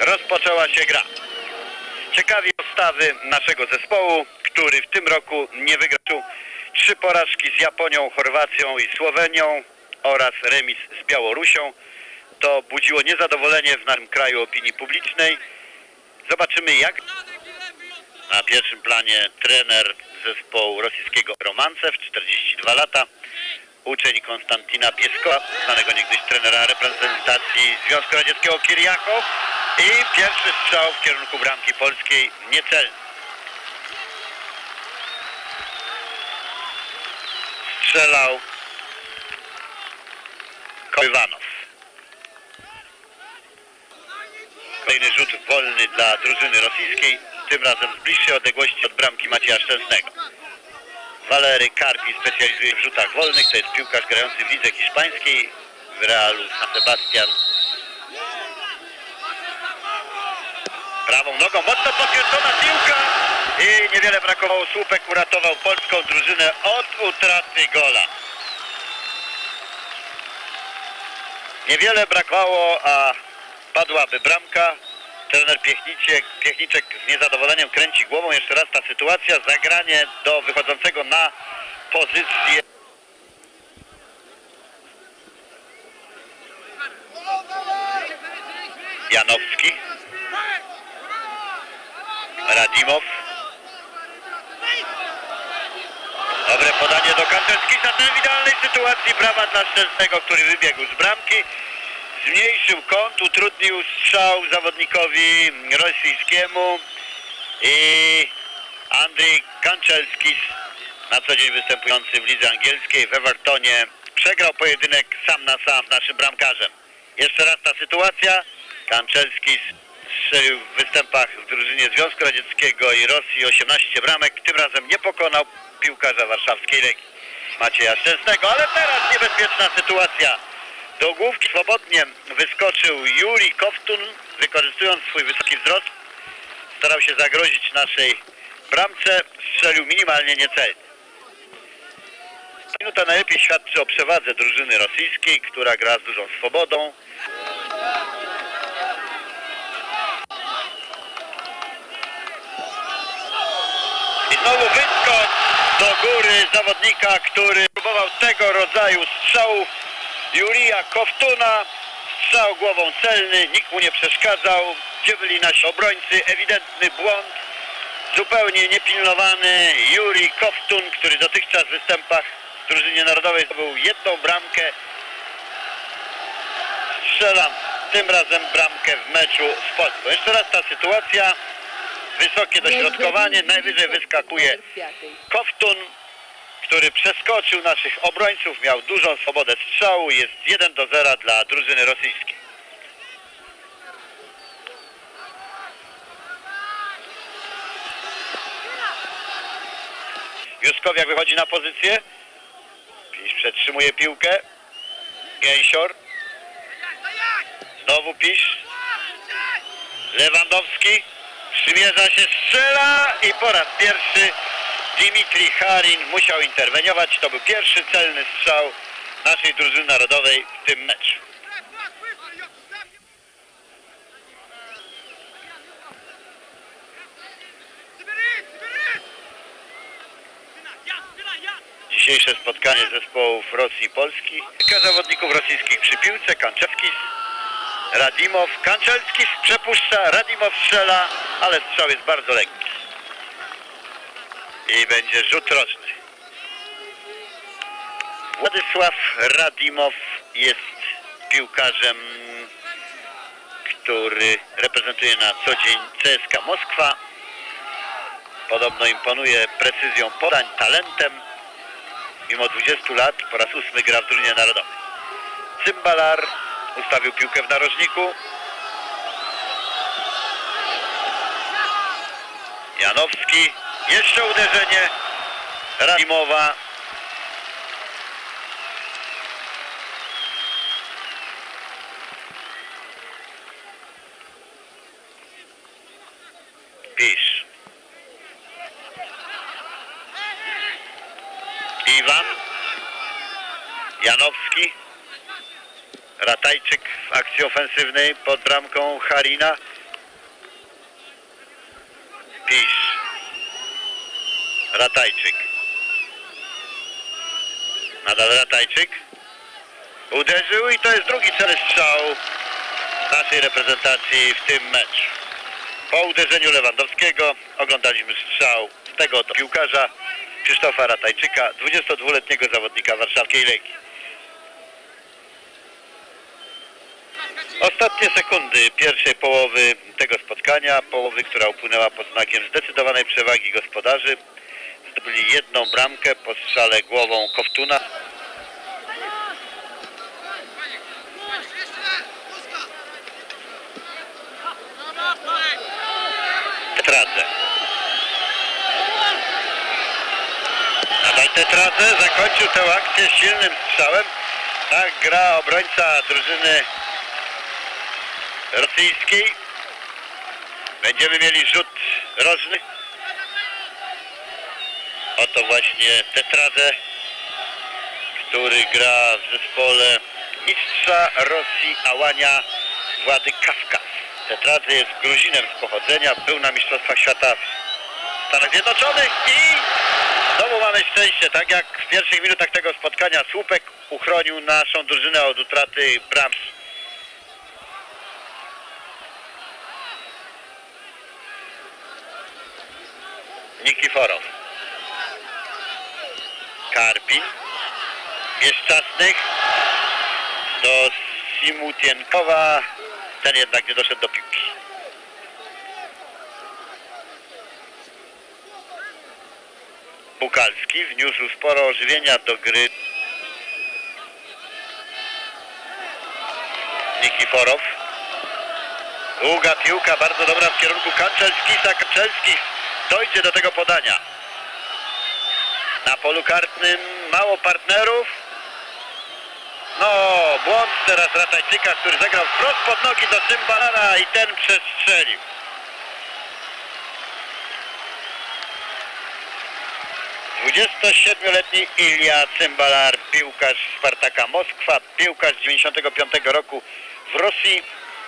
rozpoczęła się gra. Ciekawie postawy naszego zespołu, który w tym roku nie wygrał. 3 porażki z Japonią, Chorwacją i Słowenią oraz remis z Białorusią. To budziło niezadowolenie w naszym kraju opinii publicznej. Zobaczymy jak. Na pierwszym planie trener zespołu rosyjskiego Romancew, 42 lata. Uczeń Konstantina Bieskowa, znanego niegdyś trenera reprezentacji Związku Radzieckiego Kiriakow. I pierwszy strzał w kierunku bramki polskiej niecelny. Strzelał Kojwanow. Kolejny rzut wolny dla drużyny rosyjskiej, tym razem z bliższej odległości od bramki Macieja Szczęsnego. Walery Karpi specjalizuje w rzutach wolnych, to jest piłkarz grający w lidze hiszpańskiej w Realu San Sebastian. Prawą nogą mocno podkręcona piłka i niewiele brakowało. Słupek uratował polską drużynę od utraty gola. Niewiele brakowało, a padłaby bramka. Trener Piechniczek z niezadowoleniem kręci głową. Jeszcze raz ta sytuacja, zagranie do wychodzącego na pozycję. Janowski. Radimow. Dobre podanie do Kanczewskisa. Ten w idealnej sytuacji. Brawa dla Szczęsnego, który wybiegł z bramki. Zmniejszył kąt, utrudnił strzał zawodnikowi rosyjskiemu. I Andrzej Kanczewskis, na co dzień występujący w lidze angielskiej w Evertonie, przegrał pojedynek sam na sam z naszym bramkarzem. Jeszcze raz ta sytuacja. Kanczewskis strzelił w występach w drużynie Związku Radzieckiego i Rosji 18 bramek. Tym razem nie pokonał piłkarza warszawskiej Legii Macieja Szczęsnego, ale teraz niebezpieczna sytuacja. Do główki swobodnie wyskoczył Juri Koftun, wykorzystując swój wysoki wzrost. Starał się zagrozić naszej bramce, strzelił minimalnie niecelnie. Minuta najlepiej świadczy o przewadze drużyny rosyjskiej, która gra z dużą swobodą. I znowu wyskok do góry zawodnika, który próbował tego rodzaju strzałów. Jurija Koftuna, strzał głową celny, nikt mu nie przeszkadzał. Gdzie byli nasi obrońcy? Ewidentny błąd. Zupełnie niepilnowany Juri Koftun, który dotychczas w występach w drużynie narodowej zdobył 1 bramkę. Strzela tym razem bramkę w meczu z Polską. Jeszcze raz ta sytuacja. Wysokie dośrodkowanie, najwyżej wyskakuje Koftun, który przeskoczył naszych obrońców, miał dużą swobodę strzału. Jest 1-0 dla drużyny rosyjskiej. Juskowiak wychodzi na pozycję. Pisz przetrzymuje piłkę. Gęsior. Znowu Pisz. Lewandowski. Przymierza się, strzela i po raz pierwszy Dimitrij Harin musiał interweniować. To był pierwszy celny strzał naszej drużyny narodowej w tym meczu. Dzisiejsze spotkanie zespołów Rosji i Polski. Kilka zawodników rosyjskich przy piłce. Kanczewskis, Radimow. Kanczewskis przepuszcza, Radimow strzela, ale strzał jest bardzo lekki. I będzie rzut roczny. Władysław Radimow jest piłkarzem, który reprezentuje na co dzień CSKA Moskwa. Podobno imponuje precyzją podań, talentem. Mimo 20 lat po raz 8 gra w drużynie narodowej. Cymbalar ustawił piłkę w narożniku. Janowski. Jeszcze uderzenie Radimowa. Pisz. Iwan. Janowski. Ratajczyk w akcji ofensywnej pod bramką Harina. Pisz. Ratajczyk. Nadal Ratajczyk. Uderzył i to jest drugi celny strzał naszej reprezentacji w tym meczu. Po uderzeniu Lewandowskiego oglądaliśmy strzał z tego oto piłkarza Krzysztofa Ratajczyka, 22-letniego zawodnika warszawskiej Legii. Ostatnie sekundy pierwszej połowy tego spotkania, połowy, która upłynęła pod znakiem zdecydowanej przewagi gospodarzy. Zdobyli jedną bramkę po strzale głową Koftuna. Tetradze. Nadal Tetradze zakończył tę akcję silnym strzałem. Tak gra obrońca drużyny rosyjskiej. Będziemy mieli rzut rożny. Oto właśnie Tetradze, który gra w zespole mistrza Rosji Ałania Włady Kawkaz. Tetradze jest Gruzinem z pochodzenia, był na Mistrzostwach Świata w Stanach Zjednoczonych i znowu mamy szczęście, tak jak w pierwszych minutach tego spotkania słupek uchronił naszą drużynę od utraty bram. Nikiforow. Karpin. Bieszczasnych. Do Simutienkowa. Ten jednak nie doszedł do piłki. Bukalski wniósł sporo ożywienia do gry. Nikiforow. Długa piłka, bardzo dobra w kierunku Kanczelskisa. Kanczelski dojdzie do tego podania. Na polu kartnym mało partnerów. No, błąd teraz Ratajczyka, który zagrał wprost pod nogi do Cymbalara i ten przestrzelił. Dwudziestosiedmioletni Ilja Cymbalar, piłkarz Spartaka Moskwa, piłkarz z 95 roku w Rosji.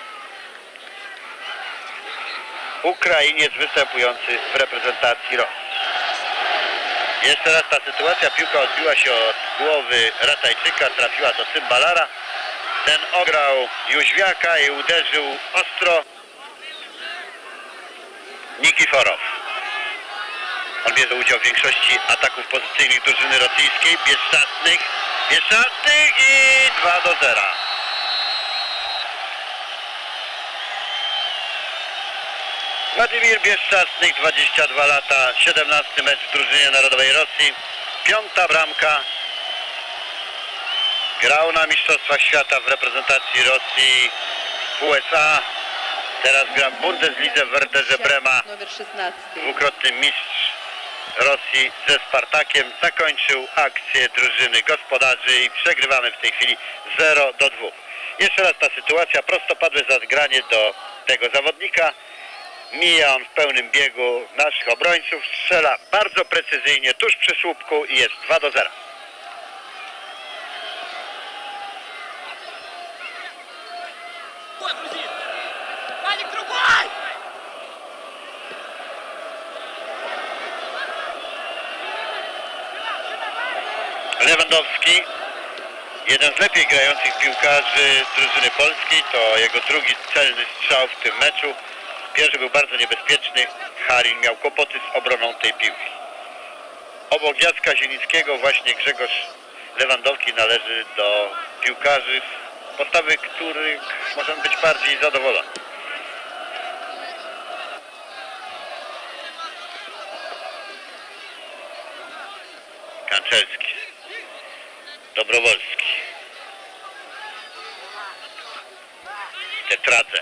Ukrainiec występujący w reprezentacji Rosji. Jeszcze raz ta sytuacja, piłka odbiła się od głowy Ratajczyka, trafiła do Cymbalara. Ten ograł Jóźwiaka i uderzył ostro. Nikiforow. On bierze udział w większości ataków pozycyjnych drużyny rosyjskiej. Bieszczasnych i 2-0. Władimir Bieszczasnych, 22 lata, 17 mecz w drużynie narodowej Rosji, 5. bramka. Grał na Mistrzostwach Świata w reprezentacji Rosji w USA. Teraz gra w Bundeslidze w Werderze Brema. Numer 16. Dwukrotny mistrz Rosji ze Spartakiem. Zakończył akcję drużyny gospodarzy i przegrywamy w tej chwili 0-2. Jeszcze raz ta sytuacja, prostopadłe zagranie do tego zawodnika. Mija on w pełnym biegu naszych obrońców, strzela bardzo precyzyjnie tuż przy słupku i jest 2-0. Lewandowski, jeden z lepiej grających piłkarzy drużyny polskiej, to jego drugi celny strzał w tym meczu. Pierwszy był bardzo niebezpieczny, Harin miał kłopoty z obroną tej piłki. Obok Jacka Zielińskiego właśnie Grzegorz Lewandowski należy do piłkarzy, z postawy których możemy być bardziej zadowoleni. Kanczelski. Dobrowolski. Tetradze.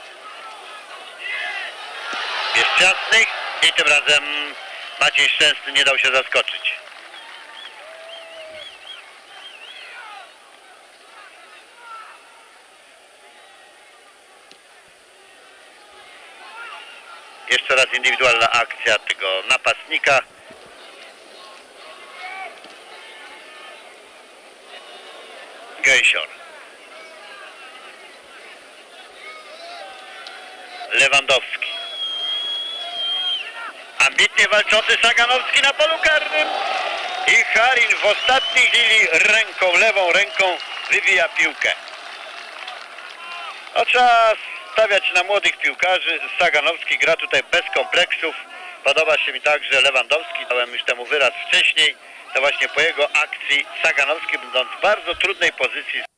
Bieszczasnych i tym razem Maciej Szczęsny nie dał się zaskoczyć. Jeszcze raz indywidualna akcja tego napastnika. Gęsior. Lewandowski. ambitnie walczący Saganowski na polu karnym. I Halin w ostatniej chwili lewą ręką wybija piłkę. No, trzeba stawiać na młodych piłkarzy. Saganowski gra tutaj bez kompleksów. Podoba się mi także Lewandowski. Dałem już temu wyraz wcześniej. To właśnie po jego akcji Saganowski, będąc w bardzo trudnej pozycji,